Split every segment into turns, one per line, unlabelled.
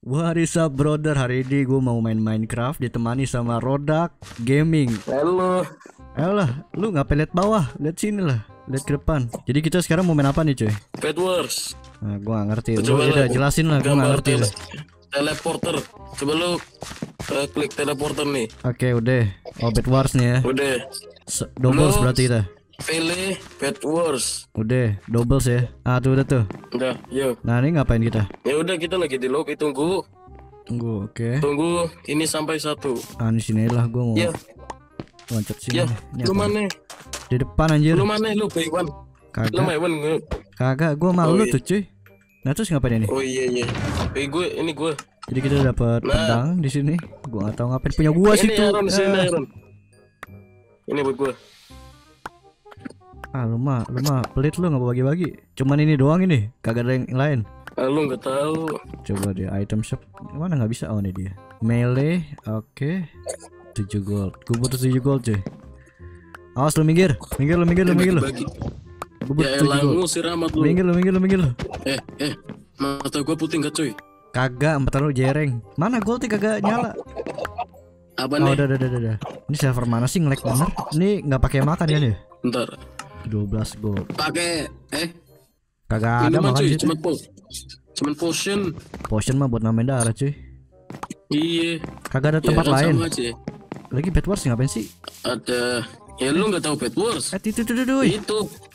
What is up brother, hari ini gue mau main Minecraft ditemani sama Rodak Gaming.
Halo.
Ayolah, lu ngapain liat bawah, liat sini lah, liat ke depan. Jadi kita sekarang mau main apa nih cuy?
Bed Wars.
Nah, gue gak ngerti, lu
Coba
udah jelasin lah, gue gak ngerti lah.
Teleporter. Coba lu klik teleporter nih.
Oke udah, Bed Wars nih ya.
Udah.
Doubles berarti kita.
Pilih Bed Wars.
Udah, doubles ya. Ah tuh udah tuh.
Udah, yuk.
Nah ini ngapain kita?
Ya udah, kita lagi di lobby, tunggu.
Tunggu, oke.
Tunggu ini sampai 1.
Ah di sini lah, gue mau
Ya,
loncat sini.
ya.
Ini
Lu
apa?
mana?
Di depan anjir.
Lu mana lu, Baywan? Lu
Kagak,
Baywan.
kagak. Gue malu
Oh, iya.
tuh cuy. Nah terus ngapain ini?
Oh iya iya. Ini gue.
Jadi kita dapat
Nah.
pedang di sini. Gua nggak tahu ngapain, punya gua sih
Ini
tuh.
Aaron, sini Aaron. Ini buat gue.
Ah lu mah pelit, lu nggak mau bagi-bagi. Cuman ini doang ini, kagak ada yang lain.
Lu nggak tahu.
Coba deh item shop mana, nggak bisa. Oh ini dia. Melee, oke. 7 gold. Gua butuh 7 gold cuy. Awas lu minggir lu.
Bagi-bagi.
Gua butuh
Ya
7
elah,
gold.
ngusir amat lu.
Minggir lu.
Mata gua putih nggak cuy?
Kagak, empat lu jereng. Mana goldnya kagak nyala.
Apa
Oh
nih?
udah. Ini server mana sih nge-lag bener? Ini nggak pakai makan ya nih?
Bentar.
12 gold.
Pakai
Kagak ada
minuman
makan
cuy,
situ.
cuman potion.
Potion mah buat nambahin darah cuy.
Iya.
Kagak ada
Ya
tempat
kan
lain.
sama aja.
Lagi Bed Wars ngapain sih?
Ada. Ya lu nggak tahu Bed Wars?
Itu.
Itu.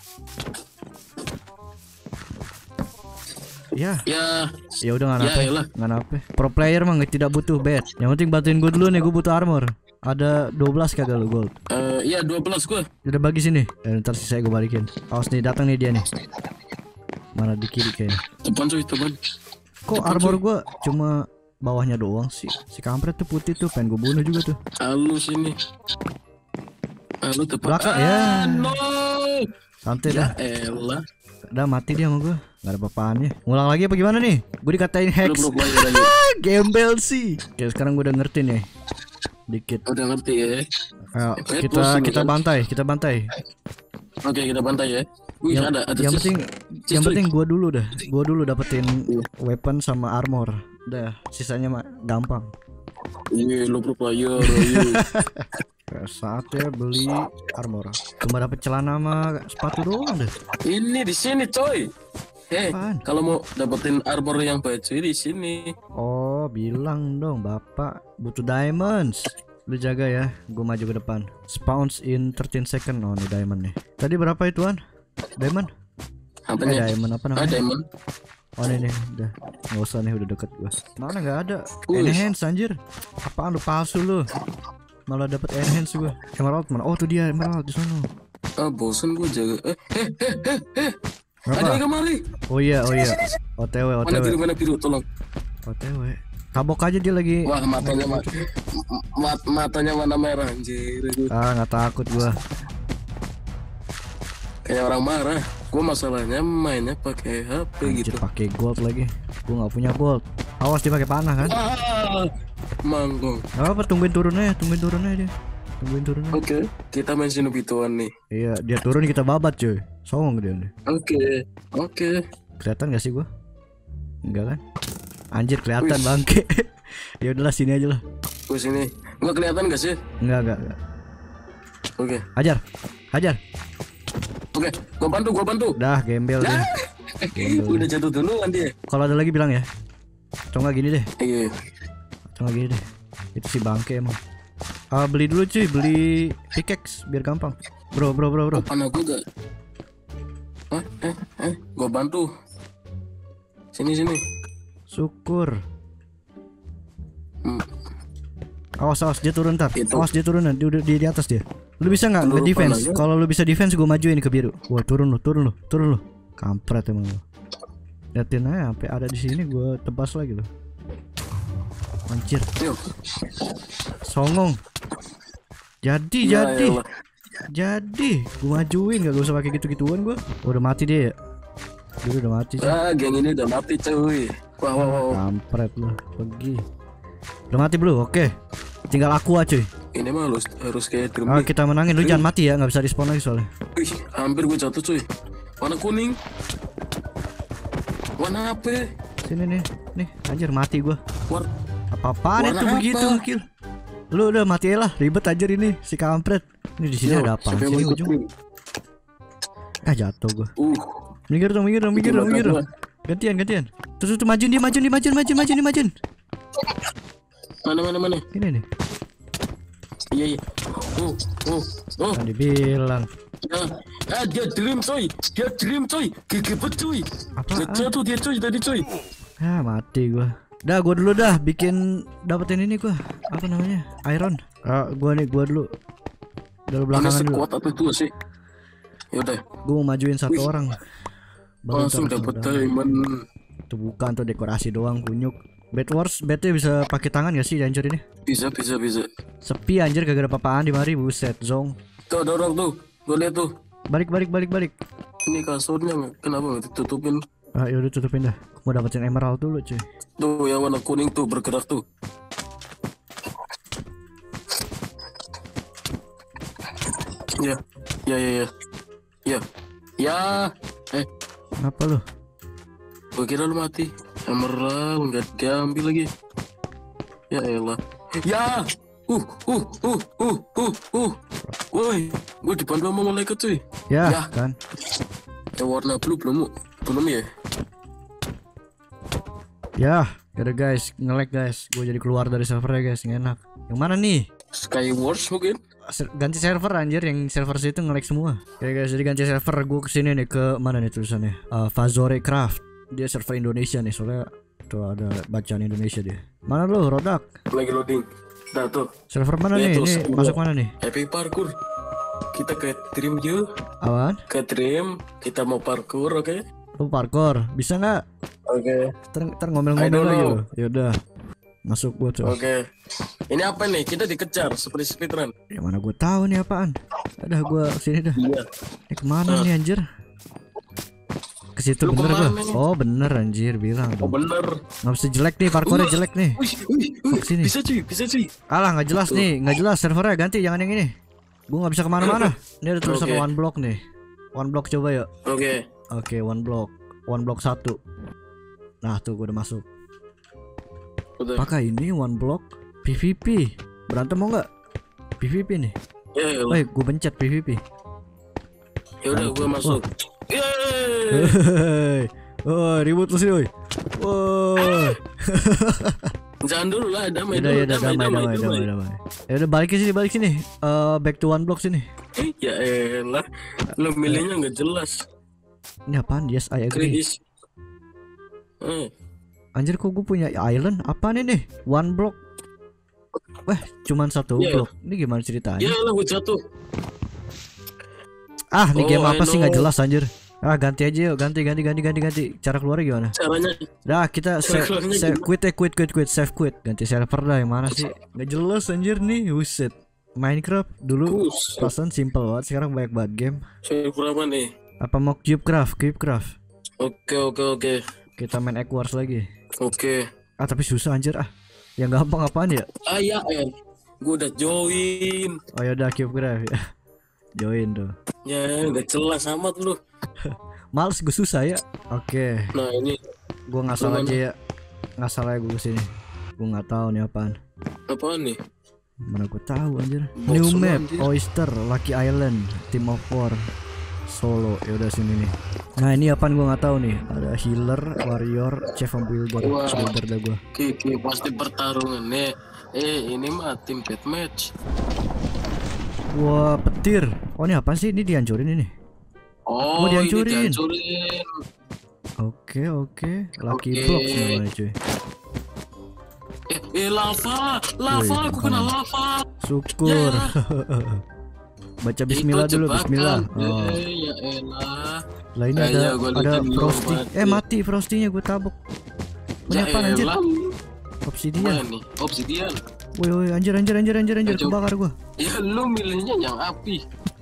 Ya,
Ya.
ya udah nggak
Ya,
apa,
elah.
nggak apa. Pro player mah tidak butuh bed. Yang penting bantuin gue dulu nih, gue butuh armor. Ada 12 kagak lu gold?
Iya 12 gua.
Udah bagi sini. Ntar sisa gue balikin. Awas nih, datang nih dia nih. Mana di kiri kayaknya.
Tepan cuy, tepan.
Kok armor gue cuma bawahnya doang sih? Si kampret tuh putih tuh, pengen gue bunuh juga tuh.
Halo sini. Halo tepan.
Belakang, ya.
No.
Santai
Ya
dah.
elah.
Udah mati dia sama gue. Gak ada apa-apaannya. Ngulang lagi apa gimana nih? Gue dikatain hex.
Belum lagi lagi.
Gembel sih. Oke, sekarang gue udah ngerti nih. Dikit.
Udah ngerti ya.
Ayo,
Bed
kita
Wars ini
kita
kan?
bantai, kita bantai.
Oke, kita bantai ya. Wih, ada
Yang
chest.
yang
cuy.
penting gua dulu dapetin weapon sama armor. Udah, sisanya mah gampang.
Iya, lu pro player, iya.
Saatnya beli armor. Cuma dapet celana sama sepatu doang deh.
Ini di sini coy.
Apaan?
Kalau mau dapetin armor yang baju di sini.
Oh, bilang dong Bapak butuh diamonds. Lu jaga ya, gua maju ke depan. Spawns in 13 second. Oh, nih diamond nih. Tadi berapaituan? Diamond?
Apanya?
Diamond apa namanya?
Diamond.
Oh ini nih, udah nggak usah nih, udah deket gua. Mana nggak ada
Wih.
enhance anjir. Apaan lu, palsu lu? Malah dapet enhance gua. Emerald mana? Oh tuh dia emerald di sana.
Bosen gue jaga. Ada yang
Apa?
kemari.
Oh iya. OTW.
Mana biru, tolong.
OTW. Tabok aja dia lagi.
Wah, matanya warna merah anjir.
Ah nggak takut gua.
Kayak orang marah. Gue masalahnya mainnya pakai HP
Anjir,
gitu.
pakai gold lagi. Gua nggak punya gold. Awas dia pakai panah kan?
Manggong.
Gak apa, tungguin turunnya dia. Tungguin turunnya.
Oke, kita main Sinubituan nih.
Iya, dia turun kita babat cuy. Songong dia nih.
Oke.
Kelihatan gak sih gua? Enggak kan? Anjir kelihatan
Wih.
bangke. Ya udahlah, sini aja lah.
Gue sini. Gue kelihatan gak sih?
Enggak.
Oke.
Hajar.
Oke, gue bantu.
Dah gembel dia.
Udah jatuh duluan dia.
Kalau ada lagi bilang ya. Atau enggak gini deh.
Iya.
Itu si bangke emang. Beli dulu cuy, beli pickaxe biar gampang. Bro.
Panah gue gak. Gue bantu. Sini.
Syukur.
Hmm.
Awas dia turun ntar.
Itu.
Awas dia turun nanti udah di atas dia. Lu bisa nggak
Lu
nge-defense?
panahnya.
Kalau lu bisa defense gue majuin ke biru. Wah, turun lu. Kampret emang lu. Liatin aja sampai ada di sini gue tebas lagi loh. Anjir.
Yuk.
Songong. Jadi
Ya elah.
gue majuin, gak usah pakai gitu-gituan gue. Udah mati dia ya. Dia udah mati sih.
Geng ini udah mati cuy. Wow.
Kampret lu, pergi. Udah mati belum? Oke. Tinggal aku aja cuy.
Ini mah harus kayak drum.
Kita menangin, lu jangan mati ya, nggak bisa respawn lagi soalnya.
Wih, hampir gue jatuh cuy. Warna kuning. Warna apa?
Sini nih. nih. Anjir mati gua.
War.
Apa-apaan
Warna
itu begitu
apa?
kill. Lu udah mati lah, ribet anjir ini si kampret. Ini di sini
Yo,
ada apa
siapa yang
sih
mau ikut
ujung?
tim?
Jatuh gua.
Uh,
Minggir dong. Gantian. Terus majun.
Mana?
Ini nih.
Iya.
Kan dibilang.
Dia dream coy. Gigi cuy.
Apaan?
Jatuh dia coy tadi coy.
Mati gua. Dah gua dulu dah bikin dapetin ini gua. Apa namanya? Iron. Gua dulu. Dari
Ini
belakangan dulu.
sekuat apa itu sih? Yaudah,
Gua mau majuin satu
Wih.
orang. Baru
langsung
ntar
dapat
udah.
diamond.
Itu bukan tuh dekorasi doang kunyuk. Bed Wars bednya bisa pakai tangan gak sih anjir ini?
Bisa.
Sepi anjir kagak ada apa-apaan di mari buset zong.
Tuh ada orang tuh. Gue lihat tuh.
Balik.
Ini kasurnya kenapa nggak ditutupin?
Yaudah tutupin dah. Mau dapetin emerald dulu cuy.
Tuh yang warna kuning tuh bergerak tuh. Ya.
Apa lu?
Gue kira lu mati. Emerald nggak diambil lagi. Ya elah. Ya. Woi, gue dipandu sama malaikat cuy.
Ya kan.
Warna blue belum ya?
Ya udah guys, nge-lag guys. Gue jadi keluar dari servernya guys, nggak enak. Yang mana nih?
Skywars mungkin?
Ganti server anjir, yang server situ nge-lag semua. Oke guys, jadi ganti server. Gue kesini nih ke mana nih tulisannya? Fazore Craft. Dia server Indonesia nih, soalnya tuh ada bacaan Indonesia dia. Mana lu, Rodak?
Lagi loading. Nah tuh.
Server mana
Ya,
nih?
terus
Ini masuk mana nih?
Epic Parkour. Kita ke Dream yuk.
Apaan?
Ke Dream. Kita mau parkour, oke?
Lu parkour, bisa nggak?
Oke.
Ntar ngomel-ngomel
I don't
lagi
know.
lu. Yaudah, masuk gua tuh.
Oke. Ini apa nih? Kita dikejar seperti speedrun.
Ya mana gua tahu nih apaan. Udah gua sini dah.
Iya.
Kemana nih anjir? Ke situ
Lu
bener gua.
kemana nih?
Oh bener anjir, bilang
Oh
dong.
bener.
Nggak bisa jelek nih, parkournya jelek nih.
Wih.
Sini.
Bisa cuy.
Alah nggak jelas nih, nggak jelas servernya, ganti jangan yang ini. Gua nggak bisa kemana-mana. Ini ada tulisan
Oke.
one block nih. One block coba yuk.
Oke.
Oke, one block 1. Nah tuh gua udah masuk.
Udah.
Pakai ini one block PVP. Berantem mau nggak? PVP nih.
Ya elah.
Woi, gua pencet PVP.
Ya udah gue masuk. Yeay.
Hei, oh ribut lu sih, woi. Woi.
Jangan dulu lah, damai
Udah,
dulu.
ya damai. Ya udah balik sini. Back to one block sini.
Ya elah. Lo milihnya nggak jelas.
Ini apaan? Yes, I agree.
Kritis.
Anjir kok gue punya island? Apaan ini? One block. Wah, cuman satu
Yeah.
blok. Ini gimana ceritanya?
Ya lah gue jatuh.
Ini
Oh,
game apa
I
sih nggak
know.
jelas anjir. Ganti aja yuk, ganti. Cara keluarnya gimana?
Caranya
Dah kita
Keluarnya
quit, save quit. Ganti server dah, yang mana sih? Nggak jelas anjir nih, buset. Minecraft dulu
Bus.
perasaan simple banget, sekarang banyak banget game.
Saya berapa nih?
Apa mau cubecraft?
Oke.
Kita main Egg Wars lagi.
Oke.
Tapi susah anjir Yang gampang apaan ya?
Ya, gue udah join.
Oh ya udah cubecraft ya. Join tuh.
Ya nggak jelas amat lu.
Males gue susah ya. Oke.
Nah ini
Gue ngasal
Gimana?
aja ya. Ngasal aja gue kesini. Gue nggak tahu nih apaan.
apaan nih?
Mana gue tahu anjir.
Box
New
semua,
map,
anjir.
Oyster, Lucky Island, Team of War, Solo. Ya udah sini nih. Nah ini apaan gue nggak tahu nih. Ada healer, warrior, chef and builder.
Wah.
Builder dah gue.
Oke, pasti pertarungan nih. Ini mah tim deathmatch.
Wah petir. Oh ini apa sih? Ini dihancurin ini.
Oh,
dihancurin.
ini dihancurin.
Oke. Lucky
Oke.
Blocks namanya cuy.
Lava,
Wih,
aku kena lava.
Syukur. Baca Bismillah
Itu
dulu,
jebakan.
Bismillah. Oh.
Ya elah.
Lah ini
Kayaknya gua
ada
liatin lu
Frosty.
mati.
Mati Frostynya gue tabok. Ini
Ya
apaan anjir?
elah.
Obsidian.
Mana nih? Obsidian.
Woi anjir
Ayo.
kebakar gua.
Ya lu milihnya yang api.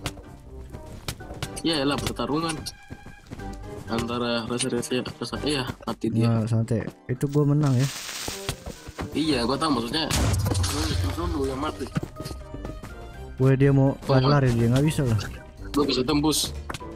Ya elah pertarungan antara rasa ya mati dia.
Nah, santai. Itu gua menang ya.
Iya, gua tahu maksudnya. Lu yang mati.
Woi dia mau lari dia nggak bisa lah.
Lu bisa tembus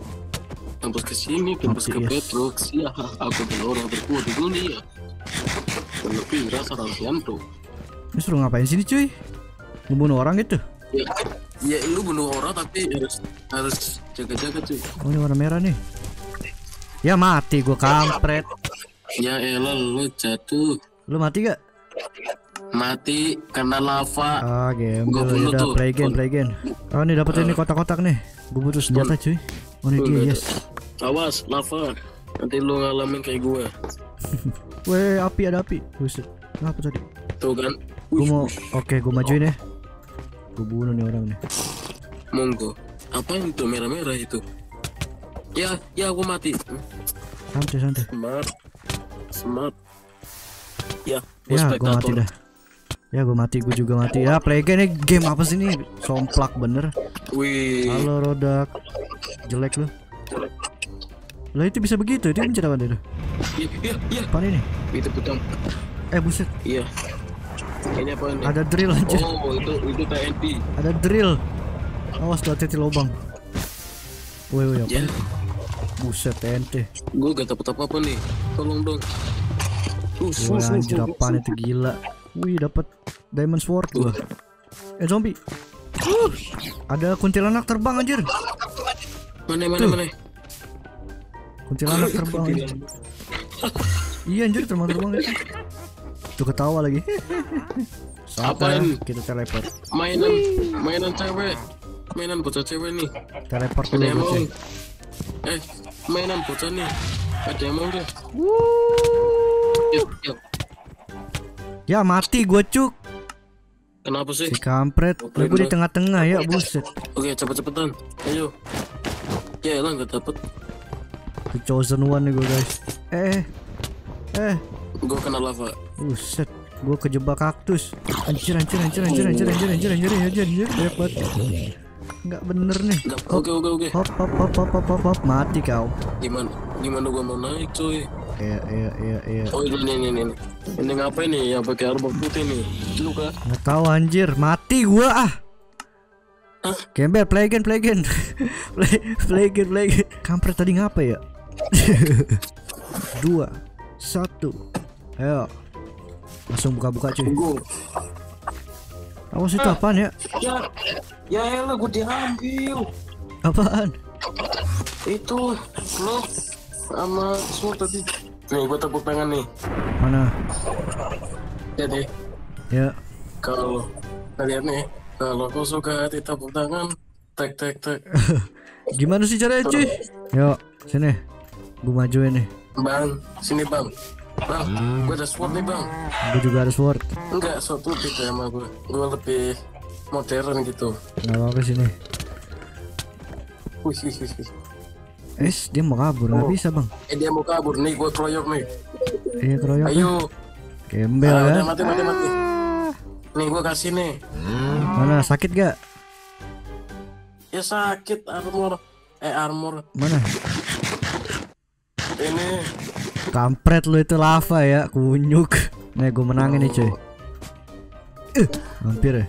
ke sini, tembus
Mati,
ke
yes.
Petrox. Ya, aku adalah orang terkuat di dunia. lebih rasa rasian tuh.
Ini suruh ngapain sini cuy? Ngebunuh orang gitu?
Ya lu bunuh orang tapi harus jaga-jaga cuy.
Oh ini warna merah nih. Ya mati gua kampret.
Ya elah lu jatuh.
Lu mati gak?
Mati karena lava.
Ah game.
Gua bunuh
Udah
tuh.
play game. Oh nih dapetin nih kotak-kotak nih. Gua butuh senjata cuy. Oh ini dia yes.
Awas lava. Nanti lu ngalamin kayak gue.
Weh api ada api. Buset. Kenapa tadi?
Tuh kan.
Gua mau oke gua majuin ya. Gua bunuh nih orang nih.
Monggo. Apa itu merah-merah itu? Ya gua mati.
Santai.
Smart. Ya,
Ya gua mati dah. Ya gua mati, gua juga mati. Ya play game nih, game apa sih ini? Somplak bener.
Wih.
Halo Rodak. Jelek lu. Lah itu bisa begitu, dia mencet apa dia?
Iya.
Apaan ini?
Itu pedang.
Buset.
Iya. Ini apa ini?
Ada drill anjir.
Oh, itu TNT.
Ada drill. Awas tuh hati-hati lubang. Woi apa?
Ya,
Buset TNT.
gue gak dapet apa-apa nih. Tolong dong.
Woi anjir apaan itu gila. Wih dapat diamond sword gua. Zombie. Ada kuntilanak terbang anjir.
Mana?
Kuntilanak terbang anjir. Iya anjir terbang itu. Tuh ketawa lagi.
Apain?
Kita teleport.
Mainan cewek. Mainan bocah cewek nih.
Teleport
Ada
dulu
yang mau?
bocah.
Mainan bocah nih. Ada yang mau deh. Yuk.
Ya mati gua cuk.
Kenapa sih?
Si kampret. Lah gua di tengah-tengah ya buset.
Oke, cepet-cepetan. Ayo. Ya elah gak dapet.
The chosen one nih gua guys.
Gue kena lava.
Buset. Gua kejebak kaktus. Anjir. Banyak banget. Enggak bener nih.
Oke.
Hop. Mati kau.
Gimana gua mau naik coy?
Iya.
Oh ini. Ini ngapain nih yang pakai armor putih nih? Lu kah?
Nggak tahu anjir. Mati gua ah. Gembel play again. play again. Kampret tadi ngapa ya? 2 1 ayo. Langsung buka cuy. Awas itu apaan ya?
Ya elah gue diambil.
Apaan?
Itu glove sama sword tadi. Nih gue tepuk tangan nih.
Mana?
Jadi
Ya.
kalau kalian nih, kalau kau suka hati tepuk tangan, tek.
Gimana sih caranya cuy? Yuk sini. Gua majuin nih.
Bang, sini bang. Bang, gue ada sword nih bang.
Gua juga ada sword.
Enggak, sword lu beda sama gue. Gue lebih modern gitu.
Nggak apa-apa sini.
Wih.
Dia mau kabur nggak bisa bang.
Dia mau kabur nih, gue keroyok nih.
Iya keroyok.
Ayo.
Gembel
Udah
kan?
mati. Nih gue kasih nih.
Mana sakit gak?
Ya sakit armor.
Mana?
Ini.
Kampret lu itu lava ya, kunyuk. Nih gue menangin nih cuy. Hampir ya.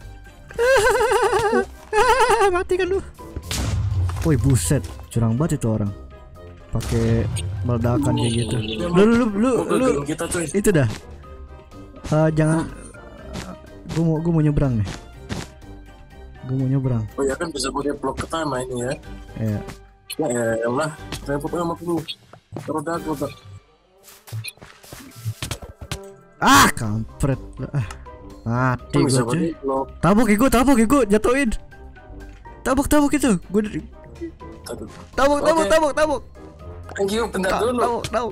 Mati kan lu. Woi buset, curang banget itu orang. Pakai meledakan kayak gitu. Lu
Kita cuy.
itu dah. Jangan. Gue mau nyebrang nih.
Oh ya kan bisa pakai blok ke tanah ini ya.
Iya.
Ya elah, repot amat lu. Rodak.
Kampret. Mati
Bisa
gua cuy.
pakai blok.
Tabok ego, jatuhin. Tabok itu. Gua tabok.
Thank you, bentar dulu.
Tabok.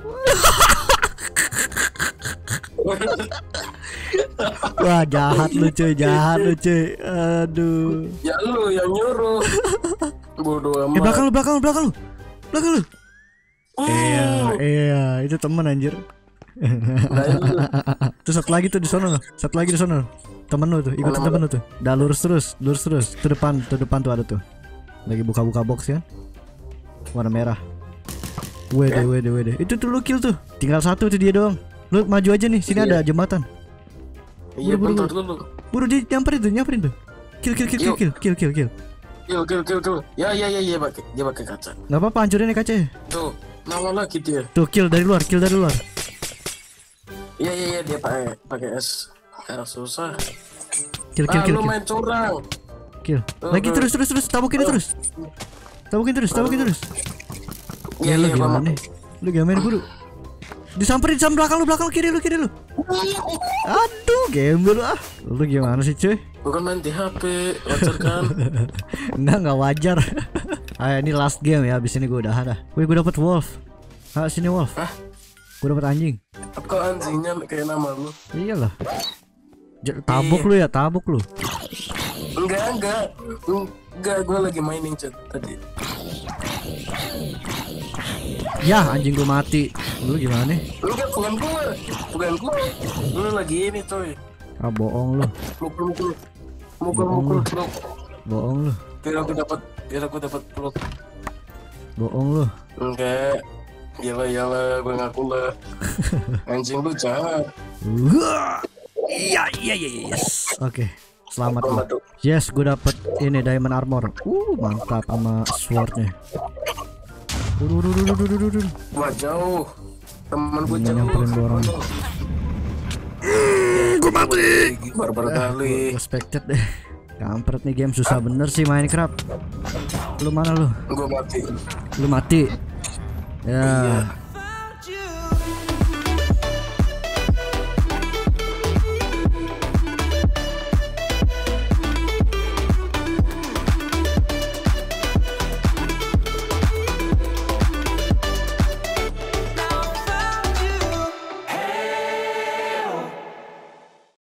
Wah, jahat lu cuy. Aduh.
Ya lu yang nyuruh. Bodoh amat.
Belakang lu. Iya, itu temen anjir. Tuh satu lagi tuh di sono. Temen lu tuh, ikutin temen lu tuh. Dah lurus terus. Tuh depan tuh ada tuh. Lagi buka box ya. Warna merah. Wede. Itu tuh lu kill tuh. Tinggal satu tuh dia doang. Lu maju aja nih, sini ada jembatan.
Iya, bentar dulu.
Buru dia nyamperin tuh. Kill.
Kill. Ya, dia pakai kaca.
Enggak apa-apa, hancurin nih kaca.
Tuh, nongol lagi dia.
Tuh kill dari luar.
Iya dia pakai es. Karena susah.
Kill.
Lu main curang.
Kill. Lagi terus. Tabokin terus. Tabokin terus. Ya lu gimana? Lu gimana buru? Disamperin sama belakang lu kiri lu. Aduh, gembel ah. Lu gimana sih, cuy?
Bukan main di HP, wajar kan?
Enggak wajar. Ayo ini last game ya, abis ini gue udahan dah. Wih, gue dapet wolf. Ah, sini wolf.
Hah?
Gue dapet anjing.
Kok anjingnya kayak nama lu?
Iyalah. Tabuk lu ya, tabuk lu.
Enggak, gue lagi mainin chat tadi.
Ya, anjing gue mati. Lu gimana?
Enggak, bukan gue. Lu lagi ini coy.
Ah, bohong lu.
Mukul.
Bohong lu.
Biar aku dapat peluk.
Bohong lu.
Enggak. Iyalah, gue ngaku lah. Anjing lu jahat.
Iya, yes. Oke. Selamat lu. Yes, gue dapet ini diamond armor. Mantap sama swordnya.
Wah, jauh. Temen gue jauh.
Nyamperin gua orang. Gue mati.
Barbar kali.
Respected deh. Kampret nih game susah bener sih Minecraft. Lu mana lu?
Gue mati.
Lu mati. Ya.
Iya.